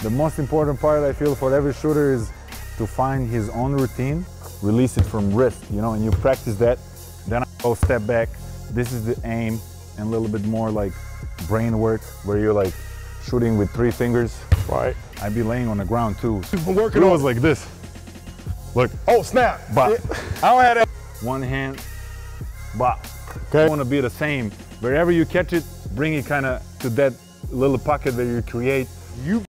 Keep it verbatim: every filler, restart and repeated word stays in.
The most important part I feel for every shooter is to find his own routine, release it from wrist, you know, and you practice that, then I go step back, this is the aim, and a little bit more like brain work, where you're like shooting with three fingers. Right. I'd be laying on the ground too. I'm working it on was like this. Look. Oh, snap. But yeah. I don't have that. One hand, but okay. I want to be the same. Wherever you catch it, bring it kind of to that little pocket that you create. You